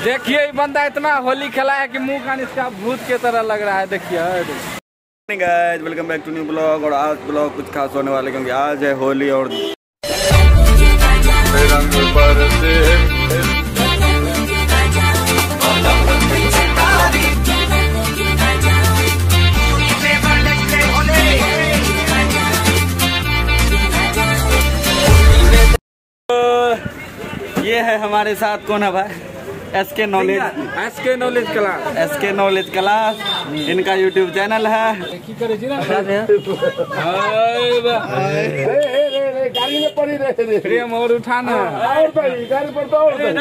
देखिए ये बंदा इतना होली खेला है कि मुंह कान इसका भूत के तरह लग रहा है। देखिए guys, welcome back to new blog. और आज ब्लॉग कुछ खास होने वाले क्योंकि आज है होली और ये है हमारे साथ कौन है भाई? SK knowledge class. SK knowledge class इनका यूट्यूब चैनल है। गाड़ी में पड़ी रहे प्रेम और उठाना और गाड़ी पर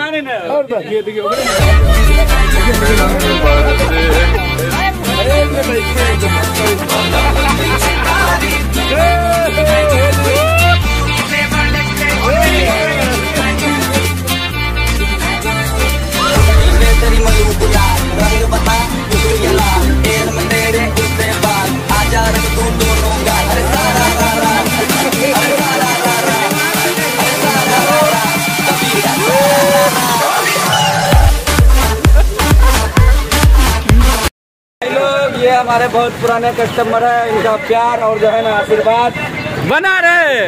ये हमारे बहुत पुराने कस्टमर है, इनका प्यार और जो है ना आशीर्वाद बना रहे।